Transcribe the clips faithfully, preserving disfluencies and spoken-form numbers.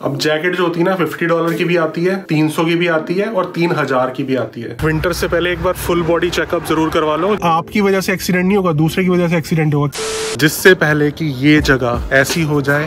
अब जैकेट जो होती है ना फिफ्टी डॉलर की भी आती है, तीन सौ की भी आती है और तीन हजार की भी आती है। विंटर से पहले एक बार फुल बॉडी चेकअप जरूर करवा लो। आपकी वजह से एक्सीडेंट नहीं होगा, दूसरे की वजह से एक्सीडेंट होगा, जिससे पहले कि ये जगह ऐसी हो जाए।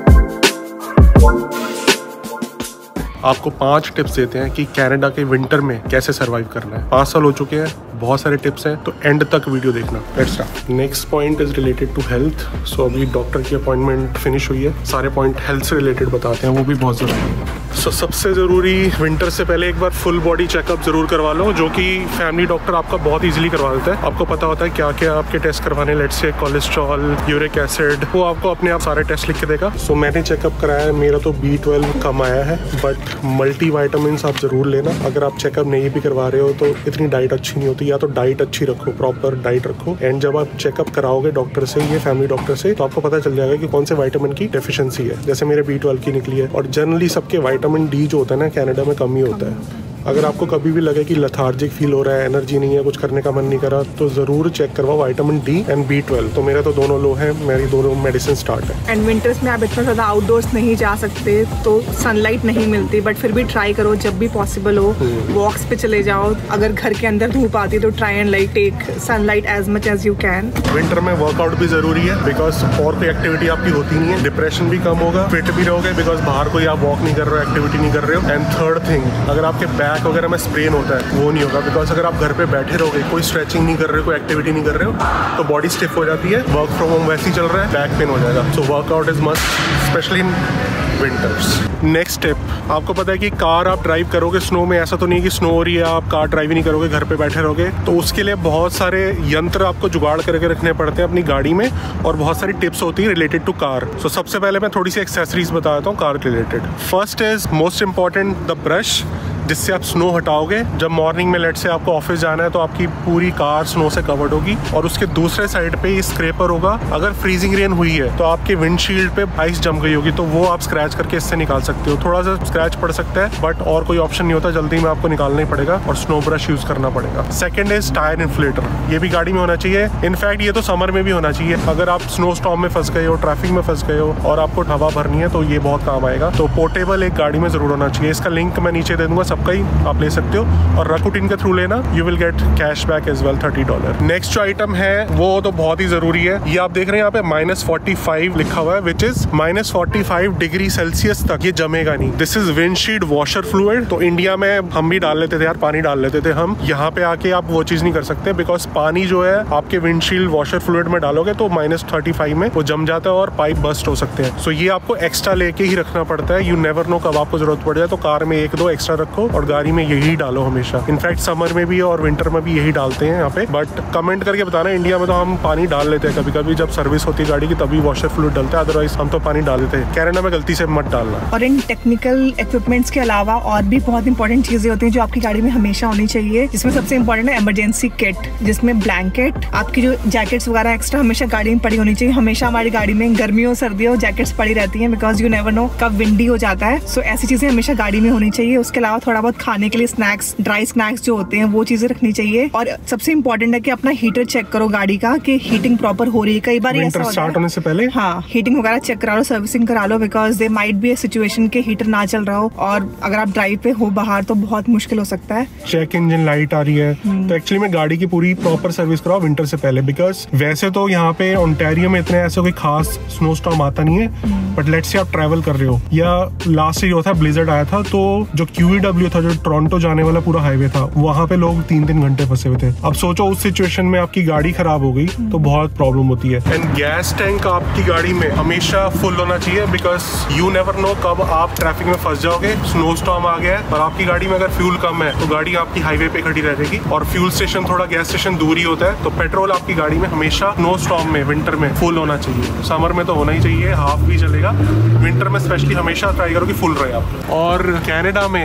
आपको पांच टिप्स देते हैं कि कनाडा के विंटर में कैसे सरवाइव करना है। पांच साल हो चुके हैं, बहुत सारे टिप्स हैं, तो एंड तक वीडियो देखना। Let's start. Next point is related to health. So अभी डॉक्टर की अपॉइंटमेंट फिनिश हुई है, सारे पॉइंट हेल्थ से रिलेटेड बताते हैं, वो भी बहुत जरूरी है। सो so, सबसे जरूरी विंटर से पहले एक बार फुल बॉडी चेकअप जरूर करवा लो, जो कि फैमिली डॉक्टर आपका बहुत इजीली करवा देता है। आपको पता होता है क्या क्या आपके टेस्ट करवाने, let's say cholesterol, uric acid, वो आपको अपने आप सारे टेस्ट लिख के देगा। सो so, मैंने चेकअप कराया है, मेरा तो बी ट्वेल्व कम आया है, बट मल्टी वाइटामिन्स आप जरूर लेना। अगर आप चेकअप नहीं भी करवा रहे हो तो इतनी डाइट अच्छी नहीं होती, या तो डाइट अच्छी रखो, प्रॉपर डाइट रखो। एंड जब आप चेकअप कराओगे डॉक्टर से, ये फैमिली डॉक्टर से, तो आपको पता चल जाएगा कि कौन से विटामिन की डेफिशिएंसी है। जैसे मेरे बी ट्वेल्व की निकली है, और जनरली सबके विटामिन डी जो होता है ना कनाडा में कम ही होता है। अगर आपको कभी भी लगे कि लेथार्जिक फील हो रहा है, एनर्जी नहीं है, कुछ करने का मन नहीं करा, तो जरूर चेक करवाओ vitamin D and B twelve. तो मेरे तो दोनों लो हैं, मेरी दोनों मेडिसिन स्टार्ट है। एंड विंटर्स में आप इतना ज़्यादा आउटडोर्स नहीं जा सकते, तो सनलाइट नहीं मिलती, बट फिर भी ट्राई करो जब भी पॉसिबल हो, वॉक्स पे चले जाओ। अगर घर के अंदर धूप आती है तो try and like take sunlight as much as you can. Winter में वर्कआउट भी जरूरी है, बिकॉज और कोई एक्टिविटी आपकी होती नहीं है। डिप्रेशन भी कम होगा, फिट भी रहोगे, बिकॉज बाहर कोई आप वॉक नहीं कर रहे हो, एक्टिविटी नहीं कर रहे हो। एंड थर्ड थिंग, अगर आपके बैक वगैरह में स्प्रेन होता है वो नहीं होगा, बिकॉज अगर आप घर पे बैठे रहोगे, कोई स्ट्रेचिंग नहीं कर रहे हो, कोई एक्टिविटी नहीं कर रहे हो, तो बॉडी स्टिफ हो जाती है। वर्क फ्रॉम होम वैसे ही चल रहा है, बैक पेन हो जाएगा। So workout is must, specially in winters. Next tip, आपको पता है कि कार आप ड्राइव करोगे स्नो में, ऐसा तो नहीं कि स्नो हो रही है आप कार ड्राइव ही नहीं करोगे, घर पे बैठे रहोगे, तो उसके लिए बहुत सारे यंत्र आपको जुगाड़ करके रखने पड़ते हैं अपनी गाड़ी में, और बहुत सारी टिप्स होती है रिलेटेड टू कार। सो सबसे पहले मैं थोड़ी सी एक्सेसरीज बता देता हूँ car related. First is most important the brush, जिससे आप स्नो हटाओगे। जब मॉर्निंग में लेट से आपको ऑफिस जाना है तो आपकी पूरी कार स्नो से कवर्ड होगी, और उसके दूसरे साइड पे स्क्रैपर होगा। अगर फ्रीजिंग रेन हुई है तो आपके विंडशील्ड पे आइस जम गई होगी, तो वो आप स्क्रैच करके इससे निकाल सकते हो। थोड़ा सा स्क्रैच पड़ सकता है, बट और कोई ऑप्शन नहीं होता, जल्दी में आपको निकालना ही पड़ेगा और स्नो ब्रश यूज करना पड़ेगा। सेकेंड इज टायर इन्फ्लेटर, ये भी गाड़ी में होना चाहिए। इनफैक्ट ये तो समर में भी होना चाहिए। अगर आप स्नो स्टॉर्म में फंस गए हो, ट्रैफिक में फंस गए हो और आपको हवा भरनी है, तो ये बहुत काम आएगा। तो पोर्टेबल एक गाड़ी में जरूर होना चाहिए। इसका लिंक मैं नीचे दे दूंगा, सबका ही आप ले सकते हो, और रकुटिन के थ्रू लेना, you will get cash back as well, thirty dollar. Next जो आइटम है वो तो बहुत ही जरूरी है। ये आप देख रहे हैं यहाँ पे माइनस फोर्टी फाइव लिखा हुआ है, which is minus forty five degree Celsius तक ये जमेगा नहीं। This is windshield washer fluid. तो इंडिया में हम भी डाल लेते थे यार, पानी डाल लेते थे हम। यहाँ पे आके आप वो चीज नहीं कर सकते, बिकॉज पानी जो है आपके विंडशील्ड वॉशर फ्लूइड में डालोगे तो माइनस थर्टी फाइव में वो जम जाता है और पाइप बस्ट हो सकते हैं। सो so ये आपको एक्स्ट्रा लेके ही रखना पड़ता है। यू नेवर नो कब आपको जरूरत पड़ जाए, तो कार में एक दो एक्स्ट्रा रखो और गाड़ी में यही डालो हमेशा। इनफैक्ट समर में भी और विंटर में भी यही डालते हैं यहाँ पे। बट कमेंट करके बताना, इंडिया में तो हम पानी डाल लेते हैं कभी कभी, जब सर्विस होती है गाड़ी की तभी वॉशर फ्लूइड डालते हैं, अदरवाइज हम तो पानी डाल देते हैं। कनाडा में गलती से मत डालना। और इन टेक्निकल इक्विपमेंट्स के अलावा और भी बहुत इंपॉर्टेंट चीजें होती हैं जो आपकी गाड़ी में हमेशा होनी चाहिए, जिसमें सबसे इंपॉर्टेंट है इमरजेंसी किट, जिसमें ब्लैंकेट, आपकी जो जैकेट्स वगैरह एक्स्ट्रा हमेशा गाड़ी में पड़ी होनी चाहिए। हमेशा हमारी गाड़ी में गर्मियों सर्दियों जैकेट्स पड़ी रहती हैं, बिकॉज यू नेवर नो कब विंडी हो जाता है। सो so, ऐसी चीजें हमेशा गाड़ी में होनी चाहिए। उसके अलावा थोड़ा बहुत खाने के लिए स्नैक्स, ड्राई स्नैक्स जो होते हैं वो चीजें रखनी चाहिए। और सबसे इंपॉर्टेंट है कि अपना हीटर चेक करो गाड़ी का, कि हीटिंग प्रॉपर हो रही है। कई बार ऐसा होता स्टार्ट होने से पहले हाँ हीटिंग वगैरह चेक करा लो, सर्विसिंग करा लो, because they might be a situation के हीटर ना चल रहा हो, और अगर आप ड्राइव पे हो बाहर तो बहुत मुश्किल हो सकता है। चेक इंजन लाइट आ रही है, तो एक्चुअली में गाड़ी की पूरी प्रॉपर सर्विस कराओ विंटर से पहले, बिकॉज वैसे तो यहाँ पे ओंटारियो में इतने ऐसे कोई खास स्नो स्टॉर्म आता नहीं है, बट लेट्स से आप ट्रैवल कर रहे हो, या लास्ट ईयर था ब्लिजर्ड आया था, तो जो क्यू ई डब्ल्यू था, जो टोरंटो जाने वाला पूरा हाईवे था, वहाँ पे लोग तीन तीन घंटे फंसे हुए थे। अब सोचो उस सिचुएशन में आपकी गाड़ी खराब हो गई तो बहुत प्रॉब्लम होती है। एंड गैस टैंक आपकी गाड़ी में हमेशा फुल होना चाहिए, बिकॉज यू नेवर नो कब आप ट्रैफिक में फंस जाओगे। स्नो स्टॉर्म आ गया है और आपकी गाड़ी में अगर फ्यूल कम है तो गाड़ी आपकी हाईवे पे खड़ी रहेगी, और फ्यूल स्टेशन थोड़ा गैस स्टेशन दूर ही होता है, तो पेट्रोल आपकी गाड़ी में हमेशा स्नो स्टॉर्म में विंटर में फुल होना चाहिए। समर में तो होना ही चाहिए, हाफ भी चलेगा, विंटर में स्पेशली हमेशा ट्राई करो कि फुल रहे आप। और कनाडा में आपकी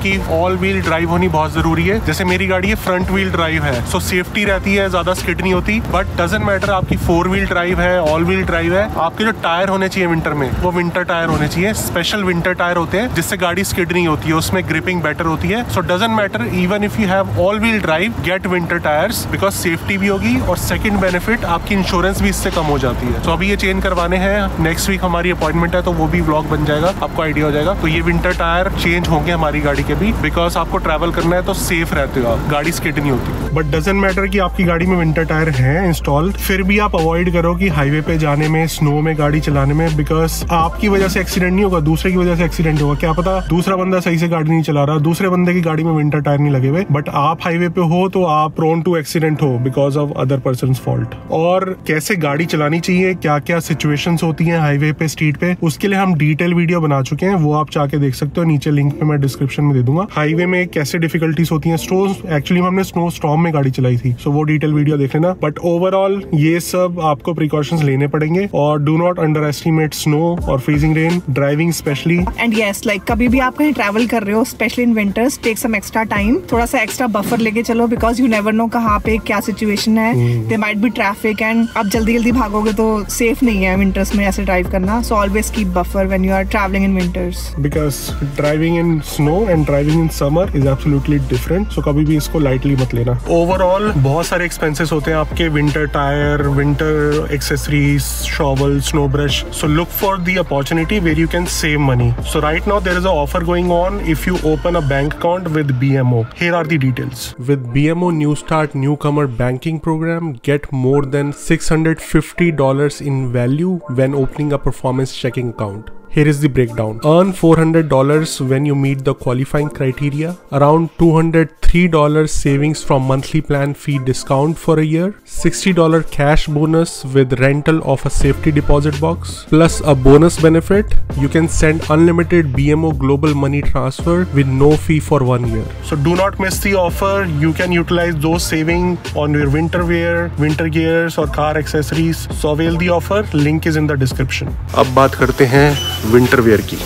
आपकी ऑल व्हील ड्राइव होनी बहुत जरूरी है। जैसे मेरी गाड़ी है फ्रंट व्हील ड्राइव है, सो सेफ्टी रहती है, ज्यादा स्किड नहीं होती। बट डजंट मैटर आपकी फोर व्हील ड्राइव है, ऑल व्हील ड्राइव है, आपके जो टायर होने चाहिए विंटर में वो विंटर टायर होने चाहिए। स्पेशल विंटर टायर होते हैं जिससे गाड़ी स्किड नहीं होती है, उसमें ग्रिपिंग बेटर होती है। So doesn't matter even if you have all wheel drive, get winter tyres because safety भी होगी और सेकंड बेनिफिट आपकी इंश्योरेंस भी इससे कम हो जाती है। तो अभी ये चेंज करवाने हैं, नेक्स्ट वीक हमारी अपॉइंटमेंट है तो वो भी व्लॉग बन जाएगा, आपको आइडिया हो जाएगा। तो ये विंटर टायर चेंज होंगे हमारी गाड़ी के भी, बिकॉज आपको ट्रैवल करना है तो सेफ रहते हो आप, गाड़ी स्किड नहीं होती। बट डजंट मैटर कि आपकी गाड़ी में विंटर टायर है इंस्टॉल्ड, फिर भी आप अवॉइड करो कि हाईवे पे जाने में, स्नो में गाड़ी चलाने में, बिकॉज आपकी वजह से एक्सीडेंट नहीं होगा, दूसरे की वजह से एक्सीडेंट होगा। क्या पता दूसरा बंदा सही से गाड़ी नहीं चला रहा, दूसरे बंदे की गाड़ी में विंटर टायर नहीं लगे हुए, बट आप हाईवे पे हो तो आप प्रोन टू एक्सीडेंट हो because of other person fault. और कैसे गाड़ी चलानी चाहिए, क्या क्या सिचुएशंस होती हैं हाईवे पे, स्ट्रीट पे, उसके लिए हम डिटेल वीडियो बना चुके हैं, वो आप जाके देख सकते हो, नीचे लिंक पे मैं डिस्क्रिप्शन में दे दूंगा। हाईवे में कैसे डिफिकल्टीज होती हैं, स्नो एक्चुअली हमने स्नो स्टॉर्म में गाड़ी चलाई थी, सो वो डिटेल वीडियो देख लेना। बट ओवरऑल ये सब आपको प्रिकॉशंस लेने पड़ेंगे और do not underestimate snow और freezing rain driving specially. And yes, like कभी भी आप कहीं ट्रैवल कर रहे हो, specially in winters, take some extra time, थोड़ा सा एक्स्ट्रा बफर लेके चलो, बिकॉज यू नेवर नो कहाँ पे क्या सिचुएशन है, they might be traffic and आप जल्दी जल्दी भागोगे तो सेफ नहीं है विंटर्स में ऐसे ड्राइव करना। So always keep buffer when you are travelling in winters, because driving in snow and driving in summer is absolutely different. So कभी भी इसको लाइटली मत लेना। ओवरऑल बहुत सारे एक्सपेंसेस होते हैं आपके, winter tyre, winter accessories, shovel, snow brush. So look for the opportunity where you can save money. So right now there is a offer going on if you open a bank account with B M O. Here are the details. With B M O New Start Newcomer Banking Program, get more than six hundred fifty dollars in value when opening a performance checking account. Here is the breakdown. Earn four hundred dollars when you meet the qualifying criteria. Around two hundred three dollars savings from monthly plan fee discount for a year. sixty dollars cash bonus with rental of a safety deposit box. Plus a bonus benefit. You can send unlimited B M O global money transfer with no fee for one year. So do not miss the offer. You can utilize those savings on your winter wear, winter gears or car accessories. So avail the offer. Link is in the description. अब बात करते हैं winter wear की।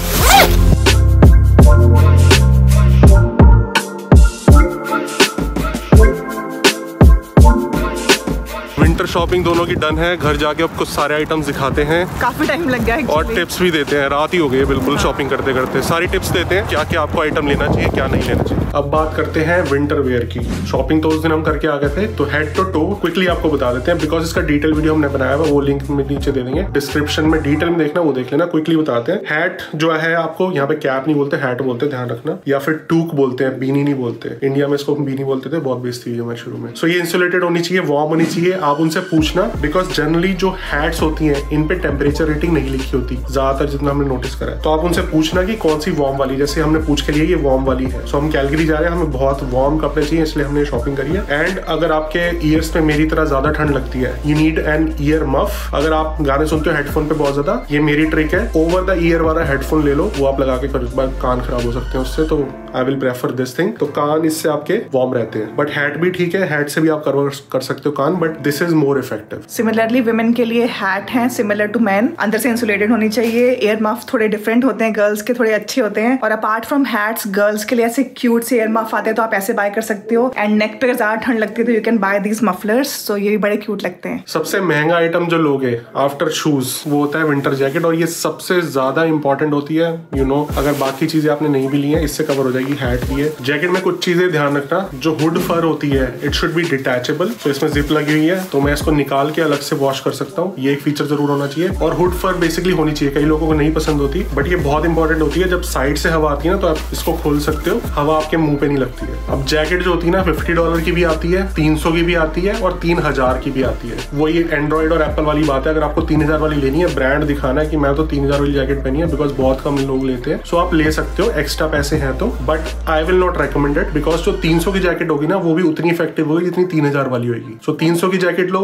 Winter shopping दोनों की done है, घर जाके अब कुछ सारे आइटम्स दिखाते हैं। काफी टाइम लग गया और टिप्स भी देते हैं, रात ही हो गई है बिल्कुल शॉपिंग करते करते। सारी टिप्स देते हैं क्या क्या आपको आइटम लेना चाहिए, क्या नहीं लेना चाहिए। अब बात करते हैं विंटर वेयर की। शॉपिंग तो उस दिन हम करके आ गए थे, तो हेड टू टो क्विकली आपको बता देते हैं, बिकॉज इसका डिटेल वीडियो हमने बनाया हुआ, वो लिंक में नीचे दे देंगे डिस्क्रिप्शन में। डिटेल में देखना वो देख लेना, क्विकली बताते हैं। हैट जो है आपको यहाँ पे कैप नहीं बोलते, हैट बोलते, ध्यान रखना, या फिर टूक बोलते हैं, बीनी नहीं बोलते। इंडिया में इसको बीनी बोलते थे, बहुत बेइज्जती हुई हमारे शुरू में। सो ये इंसुलेटेड होनी चाहिए, वार्म होनी चाहिए। आप उनसे पूछना, बिकॉज जनरली जो हैट्स होती हैं इन पे टेम्परेचर रेटिंग नहीं लिखी होती ज्यादातर, जितना हमने नोटिस करा है। तो आप उनसे पूछना कि कौन सी वार्म वाली, जैसे हमने पूछ के लिए ये वार्म वाली है। सो हम कैलगरी जा रहे हैं, हमें बहुत वार्म कपड़े चाहिए, इसलिए हमने शॉपिंग करी है। एंड अगर आपके ईयर्स पे मेरी तरह ज्यादा ठंड लगती है, you need an ear muff. अगर आप गाने सुनते हो हेडफोन पे बहुत ज्यादा, ये मेरी ट्रिक है, ओवर द ईयर वाला हेडफोन ले लो, वो आप लगा के फिर बार कान खराब हो सकते हैं उससे, तो I will prefer this thing. तो कान इससे आपके वार्म रहते हैं। बट हैट भी ठीक है, हैट से भी आप कवर कर सकते हो कान, but this is more effective. Similarly women के लिए हैट है सिमिलर टू मैन, अंदर से इंसुलेटेड होनी चाहिए। एयर मफ थोड़े डिफरेंट होते हैं, गर्ल्स के थोड़े अच्छे होते हैं। और अपार्ट फ्रॉम हैट्स, गर्ल्स के लिए ऐसे क्यूट से एयर मफ आते हैं, तो आप ऐसे बाय कर सकते हो। एंड नेक पे ज्यादा ठंड लगती है तो you can buy these mufflers, so ये भी बड़े क्यूट लगते हैं। सबसे महंगा आइटम जो लोगे आफ्टर शूज, वो होता है विंटर जैकेट, और ये सबसे ज्यादा इंपॉर्टेंट होती है। यू you नो know, अगर बाकी चीजें आपने नहीं भी ली है, इससे कवर हो जाएगी। हैट भी है, जैकेट में कुछ चीजें ध्यान रखना, जो हुड फर होती है इट शुड बी डिटैचेबल। तो इसमें जिप लगी हुई है, तो मैं इसको निकाल के अलग से वॉश कर सकता हूँ, ये एक फीचर जरूर होना चाहिए। और हुड फर बेसिकली होनी चाहिए, कई लोगों को नहीं पसंद होती, बट ये बहुत इंपॉर्टेंट होती है। जब साइड से हवा आती है ना, तो आप इसको खोल सकते हो, हवा आपके मुंह पे नहीं लगती है। अब जैकेट जो होती है ना, फिफ्टी डॉलर की भी आती है, तीन सौ की भी आती है और तीन हजार की भी आती है। वो ये एंड्रॉइड और एप्पल वाली बात है। अगर आपको तीन हजार वाली लेनी है, ब्रांड दिखाना है कि मैं तो तीन हजार वाली जैकेट पहनी है, बिकॉज बहुत कम लोग लेते हैं, सो आप ले सकते हो, एक्स्ट्रा पैसे हैं तो। But I will not recommend it, because जो तीन सौ की जैकेट होगी ना, वो भी उतनी इफेक्टिव होगी जितनी तीन हजार वाली होगी। सो तीन सौ की जैकेट लो,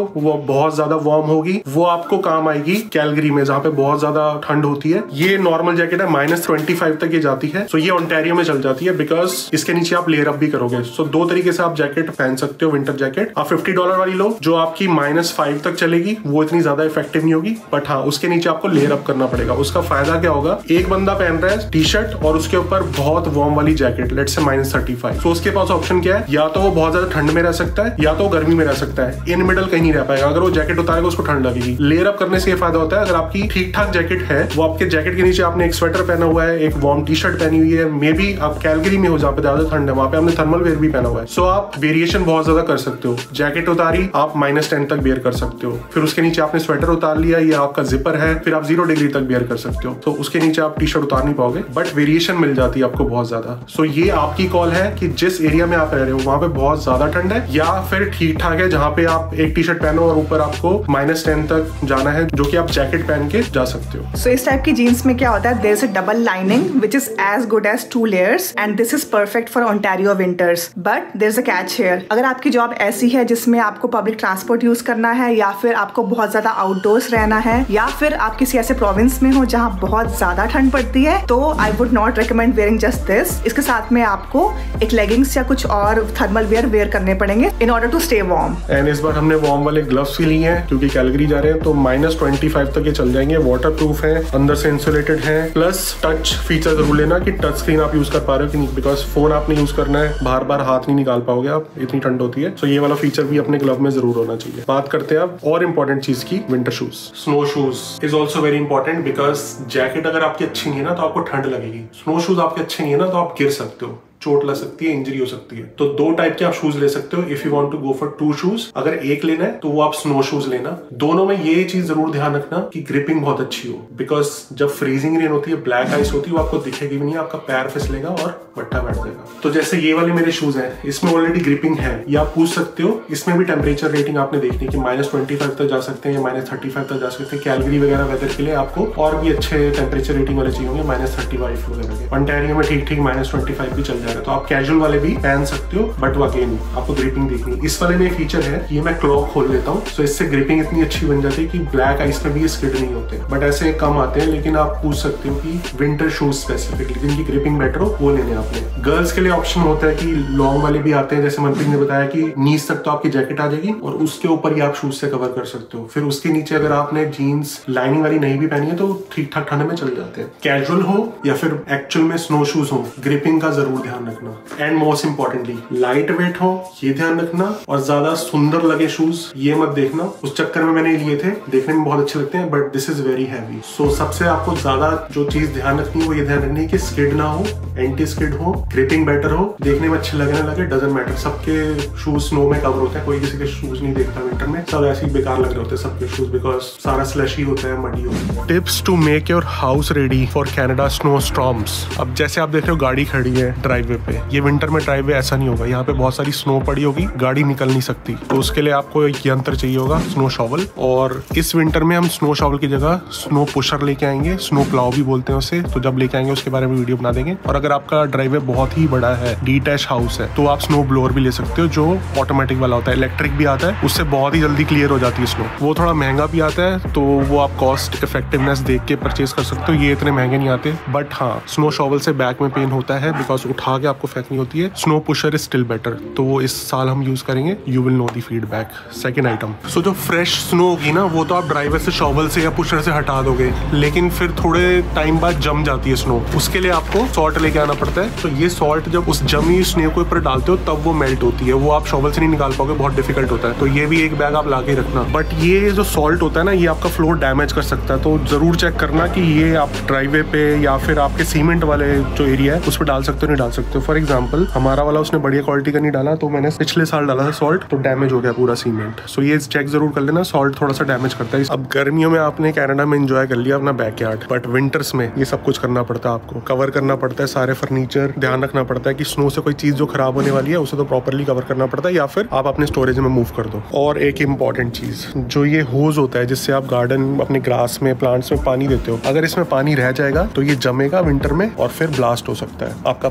वो बहुत ज्यादा वार्म होगी, वो आपको काम आएगी कैलगरी में जहाँ पे बहुत ज्यादा ठंड होती है। ये नॉर्मल जैकेट है, माइनस ट्वेंटी फाइव तक ये जाती है। सो ये ओंटारियो में चल जाती है बिकॉज इसके नीचे आप लेयर अप भी करोगे। सो दो तरीके से आप जैकेट पहन सकते हो, विंटर जैकेट। आप फिफ्टी डॉलर वाली लो जो आपकी माइनस फाइव तक चलेगी, वो इतनी ज्यादा इफेक्टिव नहीं होगी, बट हाँ उसके नीचे आपको लेयर अप करना पड़ेगा। उसका फायदा क्या होगा, एक बंदा पहन रहा है टी शर्ट और उसके ऊपर बहुत वार्म वाली jacket, let's say minus thirty five. तो उसके पास ऑप्शन क्या है, या तो वो बहुत ज्यादा ठंड में रह सकता है या तो गर्मी में रह सकता है, इन मिडल कहीं नहीं रह पाएगा। अगर वो जैकेट उतारेगा उसको ठंड लगेगी। लेयर अप करने से ये फायदा होता है, अगर आपकी ठीक ठाक जैकेट है, वो आपके जैकेट के नीचे आपने एक स्वेटर पहना हुआ है, एक वार्म टी शर्ट पहनी हुई है, मे बी आप कैलगरी में हो जहाँ पे ज्यादा ठंड है, वहां पे आपने थर्मल वेयर भी पहना हुआ है। सो आप वेरिएशन बहुत ज्यादा कर सकते हो। जैकेट उतारी आप माइनस टेन तक बेयर कर सकते हो, फिर उसके नीचे आपने स्वेटर उतार लिया, ये आपका जिपर है, फिर आप जीरो डिग्री तक बेयर कर सकते हो। तो उसके नीचे आप टी शर्ट उतार नहीं पाओगे, बट वेरिएशन मिल जाती है आपको बहुत ज्यादा। सो ये आपकी कॉल है कि जिस एरिया में आप रह रहे हो वहां पे बहुत ज्यादा ठंड है या फिर ठीक ठाक है जहाँ पे आप एक टी शर्ट पहनो और ऊपर आपको माइनस टेन तक जाना है, जो कि आप जैकेट पहन के जा सकते हो। सो so, इस टाइप की जीन्स में क्या होता है, there is a double lining which is as good as two layers and this is perfect for Ontario winters. But there is a catch here, अगर आपकी जॉब ऐसी है जिसमें आपको पब्लिक ट्रांसपोर्ट यूज करना है या फिर आपको बहुत ज्यादा आउटडोर्स रहना है या फिर आप किसी ऐसे प्रोविंस में हो जहाँ बहुत ज्यादा ठंड पड़ती है, तो I would not recommend wearing just this. इसके साथ में आपको एक लेगिंग्स या कुछ और थर्मल वेयर वेयर करने पड़ेंगे in order to stay warm. And इस बार हमने वार्म वाले ग्लव्स भी लिए हैं क्योंकि कैलगरी जा रहे हैं, तो माइनस ट्वेंटी फाइव तक ये चल जाएंगे। वाटर प्रूफ है, अंदर से इंसुलेटेड है, प्लस टच फीचर जरूर लेना कि टच स्क्रीन आप यूज कर पा रहे हो कि नहीं, बिकॉज फोन आपने यूज करना है, बार बार हाथ नहीं निकाल पाओगे आप, इतनी ठंड होती है। सो so ये वाला फीचर भी अपने ग्लव में जरूर होना चाहिए। बात करते हैं अब और इंपॉर्टेंट चीज की, winter shoes. Snow shoes is also very important because jacket अगर आपकी अच्छी नहीं है ना तो आपको ठंड लगेगी। स्नो शूज आपके अच्छे नहीं है ना तो आप गिर सकते हो, चोट लग सकती है, इंजरी हो सकती है। तो दो टाइप के आप शूज ले सकते हो if you want to go for two shoes. अगर एक लेना है तो वो आप स्नो शूज लेना। दोनों में ये चीज जरूर ध्यान रखना कि ग्रिपिंग बहुत अच्छी हो, बिकॉज जब फ्रीजिंग रेन होती है, ब्लैक आइस होती है, वो आपको दिखेगी भी नहीं, आपका पैर फिसलेगा और मट्ठा बैठ जाएगा। तो जैसे ये वाले मेरे शूज हैं, इसमें ऑलरेडी ग्रिपिंग है, या आप पूछ सकते हो इसमें भी टेम्परेचर रेटिंग आपने देखनी कि माइनस ट्वेंटी फाइव तक जा सकते हैं या माइनस थर्टी फाइव तक जा सकते हैं। कैलगरी वगैरह वेदर के लिए आपको और भी अच्छे टेम्परेचर रेटिंग वाले चाहिए होंगे, माइनस थर्टी फाइव वगैरह के। ओंटारियो में ठीक ठीक माइनस ट्वेंटी फाइव भी चल जाएगा, तो आप कैजुअल वाले भी पहन सकते हो, बट वो अगेन आपको ग्रिपिंग देखनी। इस वाले में एक फीचर है, ये मैं क्लॉक खोल लेता हूँ, तो इससे ग्रिपिंग इतनी अच्छी बन जाती है कि ब्लैक आइस में भी ये स्किड नहीं होते, बट ऐसे कम आते हैं। लेकिन आप पूछ सकते हो कि विंटर शूज स्पेसिफिकली जिनकी ग्रिपिंग बेटर हो वो लेने आपने। गर्ल्स के लिए ऑप्शन होता है कि लॉन्ग वाले भी आते हैं, जैसे मनप्रीत ने बताया कि नीज तक तो आपकी जैकेट आ जाएगी और उसके ऊपर ही आप शूज से कवर कर सकते हो। फिर उसके नीचे अगर आपने जीन्स लाइनिंग वाली नहीं भी पहनी है तो ठीक ठाक ठंड में चल जाते हैं। कैजुअल हो या फिर एक्चुअल में स्नो शूज हो, ग्रिपिंग का जरूर ध्यान रखना। And most importantly light weight हो, ये ध्यान रखना। और ज्यादा सुंदर लगे शूज ये मत देखना, उस चक्कर में मैंने लिए थे, देखने में बहुत अच्छे लगते हैं, but this is very heavy. So सबसे आपको ज्यादा जो चीज ध्यान रखनी है वो ये ध्यान रखनी है कि स्किड ना हो, एंटी स्किड हो, ग्रिपिंग बेटर हो, देखने में अच्छे लगने लगे, डजंट मैटर। सबके शूज स्नो में कवर होते हैं, कोई किसी के शूज नहीं देखता विंटर में, सब ऐसे ही बेकार लग रहे होते हैं सबके शूज, बिकॉज सारा स्लशी होता है, मडी होता है। Tips to make your house ready for Canada snow storms. अब जैसे आप देख रहे हो गाड़ी खड़ी है ड्राइववे पे, ये विंटर में ड्राइववे ऐसा नहीं होगा, यहाँ पे बहुत सारी स्नो पड़ी होगी, गाड़ी निकल नहीं सकती, तो उसके लिए आपको एक यंत्र चाहिए होगा, स्नो शॉवल। और इस विंटर में हम स्नो शॉवल की जगह स्नो पुशर लेके आएंगे, स्नो प्लाव भी बोलते हैं उसे, तो जब लेके आएंगे उसके बारे में वीडियो बना देंगे। और अगर आपका ड्राइववे बहुत ही बड़ा है, डीटैच हाउस है, तो आप स्नो ब्लोअर भी ले सकते हो जो ऑटोमेटिक वाला होता है, इलेक्ट्रिक भी आता है, उससे बहुत ही जल्दी क्लियर हो जाती है स्नो। वो थोड़ा महंगा भी आता है, तो वो आप कॉस्ट इफेक्टिवनेस देख के परचेज कर सकते हो, ये इतने महंगे नहीं आते। बट हाँ, स्नो शॉवल से बैक में पेन होता है बिकॉज उठा के आपको फेंकनी होती है। Snow pusher is still better, तो वो इस साल हम यूज करेंगे, you will know the feedback. Second item, so जो फ्रेश स्नो होगी ना वो तो आप ड्राइवर से शॉवल से या पुशर से हटा दोगे, लेकिन फिर थोड़े टाइम बाद जम जाती है स्नो, उसके लिए आपको सॉल्ट लेके आना पड़ता है। तो ये सॉल्ट जब उस जमी स्नो के ऊपर डालते हो तब वो मेल्ट होती है, वो आप शॉवल से नहीं निकाल पाओगे, बहुत डिफिकल्ट होता है। तो ये भी एक बैग आप ला के रखना। बट ये जो सॉल्ट होता है ना, ये आपका फ्लोर डैमेज कर सकता है, तो जरूर चेक करना कि ये आप ड्राइववे पे या फिर आपके सीमेंट वाले जो एरिया है उस पर डाल सकते हो नहीं डाल सकते हो। फॉर एग्जाम्पल हमारा वाला उसने बढ़िया क्वालिटी का नहीं डाला, तो मैंने पिछले साल डाला था सॉल्ट, तो डैमेज हो गया पूरा सीमेंट। सो ये चेक जरूर कर लेना, सॉल्ट थोड़ा सा डैमेज करता है। अब गर्मियों में आपने कनाडा में एंजॉय कर लिया अपना बैकयार्ड, बट विंटर्स में ये सब कुछ करना पड़ता है, आपको कवर करना पड़ता है सारे फर्नीचर, ध्यान रखना पड़ता है कि स्नो से कोई चीज जो खराब होने वाली है उसे तो प्रॉपरली कवर करना पड़ता है, या फिर आप अपने स्टोरेज में मूव कर दो। और एक इंपॉर्टेंट चीज, जो ये होज होता है जिससे आप गार्डन अपने ग्रास में प्लांट्स में पानी देते हो, अगर इसमें पानी रह जाएगा तो ये जमेगा विंटर में और फिर ब्लास्ट हो सकता है। आपका पाइप है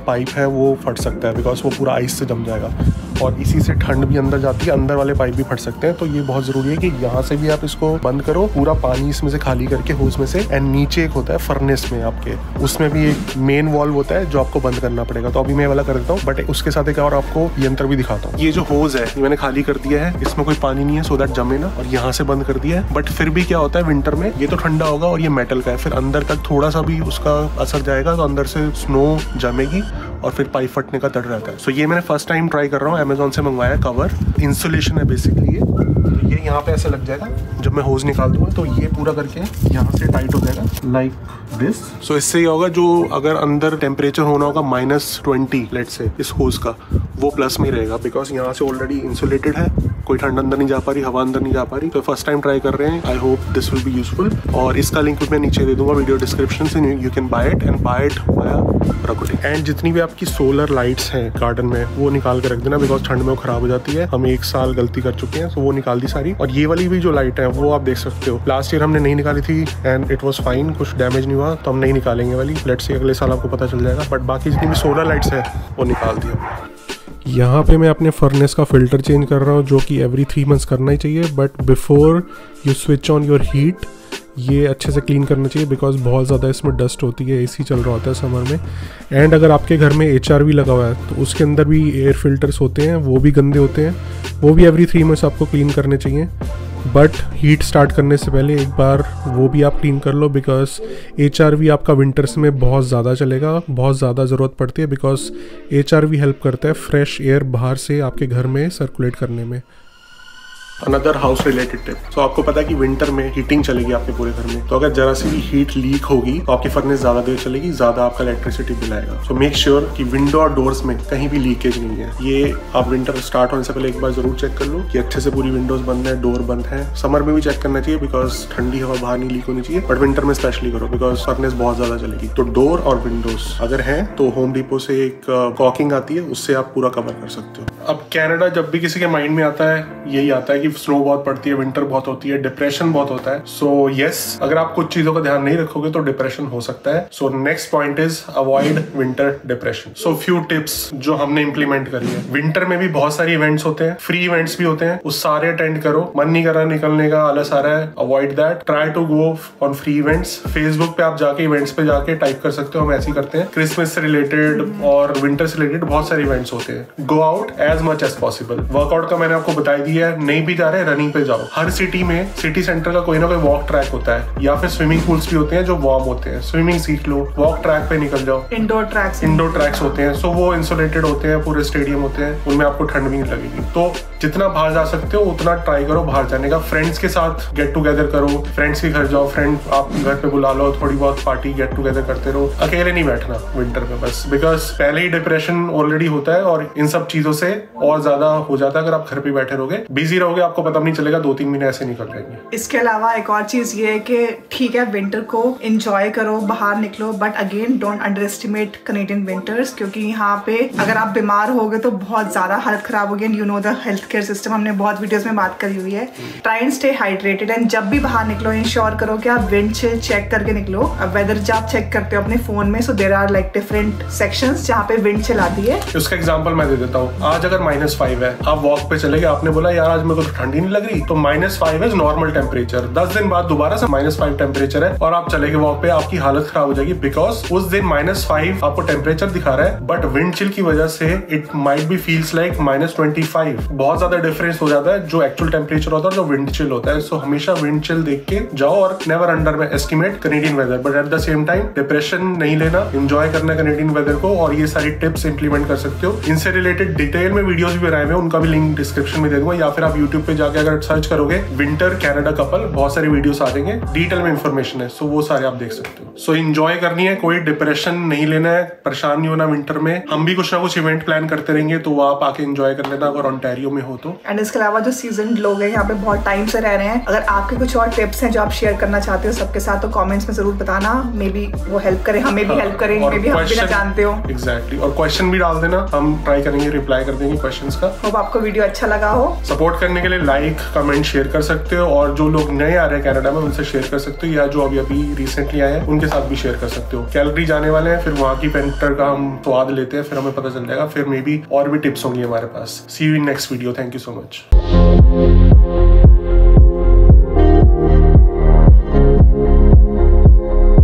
वो फट सकता है बिकॉज वो पूरा आइस से जम जाएगा और इसी से ठंड भी अंदर जाती है, अंदर वाले पाइप भी फट सकते हैं। तो ये बहुत जरूरी है कि यहाँ से भी आप इसको बंद करो, पूरा पानी इसमें से खाली करके होज में से। एंड नीचे एक होता है फर्नेस में आपके, उसमें भी एक मेन वॉल्व होता है जो आपको बंद करना पड़ेगा। तो अभी मैं वाला कर देता हूँ, बट उसके साथ एक और आपको यंत्र भी दिखाता हूँ। ये जो होज है ये मैंने खाली कर दिया है, इसमें कोई पानी नहीं है सो दैट जमे ना, और यहाँ से बंद कर दिया है। बट फिर भी क्या होता है विंटर में, ये तो ठंडा होगा और ये मेटल का है, फिर अंदर तक थोड़ा सा भी उसका असर जाएगा तो अंदर से स्नो जमेगी और फिर पाइप फटने का डर रहता है। सो so, ये मैंने फर्स्ट टाइम ट्राई कर रहा हूँ, अमेजोन से मंगवाया कवर, इंसुलेशन है बेसिकली ये। तो ये यहाँ पे ऐसे लग जाएगा, जब मैं होज निकाल दूंगा तो ये पूरा करके यहाँ से टाइट हो जाएगा लाइक दिस। सो इससे ये होगा जो अगर अंदर टेम्परेचर होना होगा माइनस ट्वेंटी लेट से इस होज का, वो प्लस में रहेगा बिकॉज यहाँ से ऑलरेडी इंसुलेटेड है, कोई ठंड अंदर नहीं जा पा रही, हवा अंदर नहीं जा पा रही। तो फर्स्ट टाइम ट्राई कर रहे हैं, I hope this will be useful. और इसका लिंक मैं नीचे दे दूंगा वीडियो डिस्क्रिप्शन से, you can buy it and buy it via Rakuten. And जितनी भी आपकी सोलर लाइट्स हैं गार्डन में वो निकाल के रख देना बिकॉज ठंड में वो खराब हो जाती है। हम एक साल गलती कर चुके हैं, तो वो निकाल दी सारी। और ये वाली भी जो लाइट है वो आप देख सकते हो, लास्ट ईयर हमने नहीं निकाली थी एंड इट वॉज फाइन, कुछ डैमेज नहीं हुआ, तो हम नहीं निकालेंगे वाली। लेट्स सी अगले साल आपको पता चल जाएगा। बट बाकी जितनी भी सोलर लाइट्स है वो निकाल दी हमने। यहाँ पे मैं अपने फर्नेस का फ़िल्टर चेंज कर रहा हूँ जो कि एवरी थ्री मंथ्स करना ही चाहिए, but before you switch on your heat ये अच्छे से क्लीन करना चाहिए बिकॉज बहुत ज़्यादा इसमें डस्ट होती है, एसी चल रहा होता है समर में। एंड अगर आपके घर में एच आर वी लगा हुआ है तो उसके अंदर भी एयर फिल्टर्स होते हैं, वो भी गंदे होते हैं, वो भी एवरी थ्री मंथ्स आपको क्लीन करने चाहिए। बट हीट स्टार्ट करने से पहले एक बार वो भी आप क्लीन कर लो बिकॉज एच आर वी आपका विंटर्स में बहुत ज़्यादा चलेगा, बहुत ज़्यादा ज़रूरत पड़ती है because H R V help करता है फ्रेश एयर बाहर से आपके घर में सर्कुलेट करने में। अनदर हाउस रिलेटेड टिप, तो आपको पता है कि विंटर में हीटिंग चलेगी आपके पूरे घर में, तो अगर जरा सी भी हीट लीक होगी तो आपकी फर्नेस ज्यादा देर चलेगी, ज्यादा आपका इलेक्ट्रिसिटी बिल आएगा। सो मेक श्योर कि विंडो और डोर्स में कहीं भी लीकेज नहीं है। ये आप विंटर स्टार्ट होने से पहले एक बार जरूर चेक कर लो कि अच्छे से पूरी विंडोज बंद है, डोर बंद है। समर में भी चेक करना चाहिए बिकॉज ठंडी हवा बाहर नहीं लीक होनी चाहिए, बट विंटर में स्पेशली करो बिकॉज फर्नेस बहुत ज्यादा चलेगी। तो डोर और विंडोज अगर है तो होम डिपो से एक कॉकिंग आती है, उससे आप पूरा कवर कर सकते हो। अब कनाडा जब भी किसी के माइंड में आता है यही आता है कि स्नो बहुत पड़ती है, विंटर बहुत होती है, डिप्रेशन बहुत होता है। सो so, यस yes, अगर आप कुछ चीजों का ध्यान नहीं रखोगे तो डिप्रेशन हो सकता है। So next point is avoid winter depression. So few tips जो हमने इंप्लीमेंट करी है। विंटर में भी बहुत सारी इवेंट्स होते हैं, फ्री इवेंट्स भी होते हैं, उस सारे अटेंड करो। मन नहीं कर रहा निकलने का, आलस आ रहा है, avoid that, try to go on free events. Facebook पे आप जाके इवेंट्स पे जाके टाइप कर सकते हो, हम ऐसे ही करते हैं। क्रिसमस से रिलेटेड और विंटर से रिलेटेड बहुत सारे इवेंट्स होते हैं। Go out as much as possible. Workout का मैंने आपको बता दिया है, नहीं भी जा रहे रनिंग पे जाओ। हर सिटी में सिटी सेंटर का कोई ना कोई वॉक ट्रैक होता है, या फिर स्विमिंग पूल्स भी होते हैं जो वार्म होते हैं। स्विमिंग सीख लो, वॉक ट्रैक पे निकल जाओ। इंडोर ट्रैक्स इंडोर ट्रैक्स होते हैं, सो वो इंसुलेटेड होते हैं, पूरे स्टेडियम होते हैं, उनमें आपको ठंड भी नहीं लगेगी। तो जितना बाहर जा सकते हो उतना ट्राई करो बाहर जाने का। फ्रेंड्स के साथ गेट टुगेदर करो, फ्रेंड्स के घर जाओ, फ्रेंड आप घर पे बुला लो, थोड़ी बहुत पार्टी गेट टुगेदर करते रहो। अकेले नहीं बैठना विंटर में बस, बिकॉज पहले ही डिप्रेशन ऑलरेडी होता है और इन सब चीजों से और ज्यादा हो जाता है अगर आप घर पे बैठे रहोगे। बिजी रहोगे, आपको पता नहीं चलेगा, दो तीन महीने ऐसे निकल जाएंगे। इसके अलावा एक और चीज ये है कि ठीक है विंटर को एंजॉय करो, बाहर निकलो, but again don't underestimate Canadian winters, क्योंकि यहाँ पे अगर आप बीमार हो गए तो बहुत ज्यादा हालत खराब होगी। And you know the health care system, हमने बहुत वीडियोस में बात करी हुई है। Try and stay hydrated and जब भी बाहर निकलो इंश्योर करो कि आप विंड चिल चेक करके निकलो। अब वेदर जब आप चेक करते हो अपने फोन में, so there are like different sections जहाँ पे विंड चिल आती है। उसका एग्जांपल मैं दे देता हूँ। आज अगर माइनस फाइव है, आप वॉक पे चले गए, आपने बोला यार आज मेरे को तो ठंडी नहीं लग रही, तो minus five is normal temperature. दस दिन बाद दोबारा से माइनस फाइव टेम्परेचर है और आप चले गए वॉक पे, आपकी हालत खराब हो जाएगी बिकॉज उस दिन माइनस फाइव आपको टेम्परेचर दिखा रहा है, बट विंड चिल की वजह से it might be feels like minus twenty five. बहुत ज्यादा डिफरेंस हो जाता है जो एक्चुअल टेम्परेचर होता है, जो विंड चिल होता है। सो so, हमेशा विंड चिल देख के जाओ और नेवर अंडर में estimate Canadian weather, but at the same time depression नहीं लेना, एंजॉय करना कैनेडियन वेदर को। और ये सारी टिप्स इंप्लीमेंट कर सकते हो। इनसे रिलेटेड डिटेल में वीडियोस भी बनाए हुए हैं, उनका भी लिंक डिस्क्रिप्शन में दे दूंगा, या फिर आप यूट्यूब पे जाके अगर सर्च करोगे विंटर कनाडा कपल, बहुत सारे वीडियोस आ जाएंगे, डिटेल में इंफॉर्मेशन है। सो so, वो सारे आप देख सकते हो। सो so, एंजॉय करनी है, कोई डिप्रेशन नहीं लेना है, परेशान नहीं होना विंटर में। हम भी कुछ ना कुछ इवेंट प्लान करते रहेंगे, तो आप आके एंजॉय कर लेना अगर ओंटारियो में हो तो। एंड इसके अलावा जो सीजन लोग हैं यहाँ पे बहुत टाइम से रह रहे हैं, अगर आपके कुछ और टिप्स हैं जो आप शेयर करना चाहते हो सबके साथ, तो कमेंट्स में जरूर बताना। मे बी वो हेल्प करे, हमें भी हेल्प करें, मे बी हम भी ना जानते हो। एग्जैक्टली, और क्वेश्चन भी डाल देना, हम ट्राई करेंगे रिप्लाई कर देंगे देंगे क्वेश्चंस का। होप आपको वीडियो अच्छा लगा हो। सपोर्ट करने के लिए लाइक कमेंट शेयर कर सकते हो, और जो लोग नए आ रहे हैं कनाडा में उनसे शेयर कर सकते हो, या जो अभी अभी रिसेंटली आए हैं उनके साथ भी शेयर कर सकते हो। कैलगरी जाने वाले हैं, फिर वहाँ की पेंटर का हम स्वाद लेते हैं, फिर हमें पता चल जाएगा, फिर मे बी और भी टिप्स होंगी हमारे पास। See you in next video. Thank you so much.